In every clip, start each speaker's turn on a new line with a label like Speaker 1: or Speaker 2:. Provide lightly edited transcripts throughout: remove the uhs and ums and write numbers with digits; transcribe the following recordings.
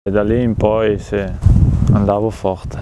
Speaker 1: e da lì in poi andavo forte.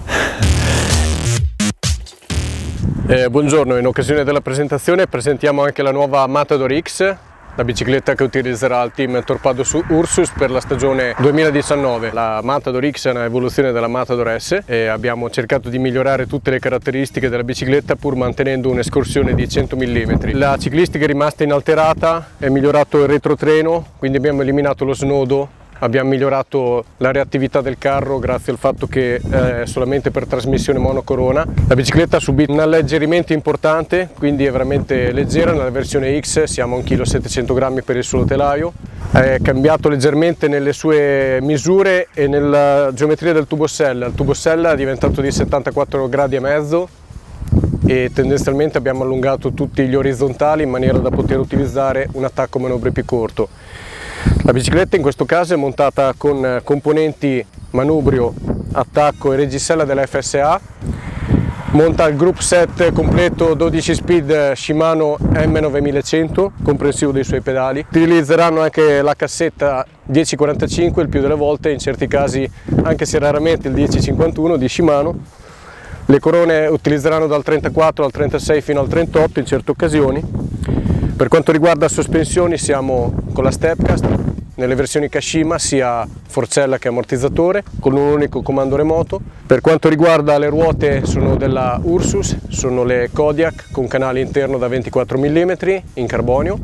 Speaker 2: Buongiorno, in occasione della presentazione presentiamo anche la nuova Matador X, la bicicletta che utilizzerà il team Torpado Ursus per la stagione 2019. La Matador X è un'evoluzione della Matador S e abbiamo cercato di migliorare tutte le caratteristiche della bicicletta pur mantenendo un'escursione di 100 mm. La ciclistica è rimasta inalterata, è migliorato il retrotreno, quindi abbiamo eliminato lo snodo. Abbiamo migliorato la reattività del carro grazie al fatto che è solamente per trasmissione monocorona. La bicicletta ha subito un alleggerimento importante, quindi è veramente leggera. Nella versione X siamo a 1,7 kg per il solo telaio. È cambiato leggermente nelle sue misure e nella geometria del tubosella. Il tubosella è diventato di 74,5 gradi e tendenzialmente abbiamo allungato tutti gli orizzontali in maniera da poter utilizzare un attacco manovre più corto. La bicicletta in questo caso è montata con componenti manubrio, attacco e reggisella della FSA, monta il group set completo 12 speed Shimano M9100 comprensivo dei suoi pedali. Utilizzeranno anche la cassetta 1045 il più delle volte, in certi casi anche se raramente il 1051 di Shimano. Le corone utilizzeranno dal 34 al 36 fino al 38 in certe occasioni. Per quanto riguarda sospensioni siamo con la Stepcast, nelle versioni Kashima sia forcella che ammortizzatore, con un unico comando remoto. Per quanto riguarda le ruote sono della Ursus, sono le Kodiak con canale interno da 24 mm in carbonio.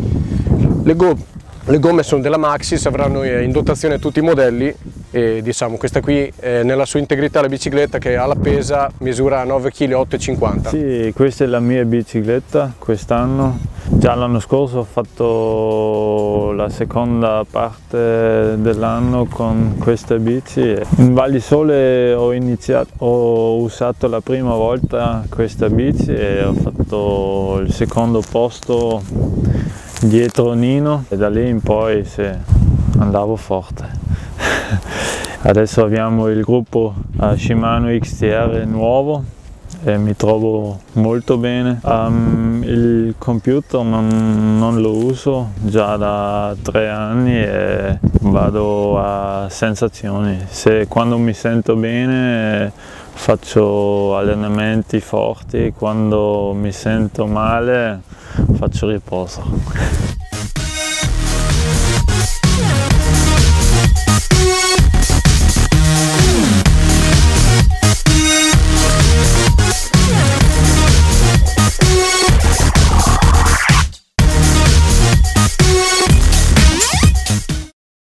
Speaker 2: Le gomme sono della Maxxis, avranno in dotazione tutti i modelli e diciamo questa qui è nella sua integrità la bicicletta che alla pesa misura 9,8 kg.
Speaker 1: Sì, questa è la mia bicicletta quest'anno. Già l'anno scorso ho fatto la seconda parte dell'anno con questa bici. In Val di Sole ho usato la prima volta questa bici e ho fatto il secondo posto dietro Nino e da lì in poi andavo forte. Adesso abbiamo il gruppo Shimano XTR nuovo e mi trovo molto bene. Il computer non lo uso già da 3 anni e vado a sensazioni. Quando mi sento bene faccio allenamenti forti, quando mi sento male faccio riposo.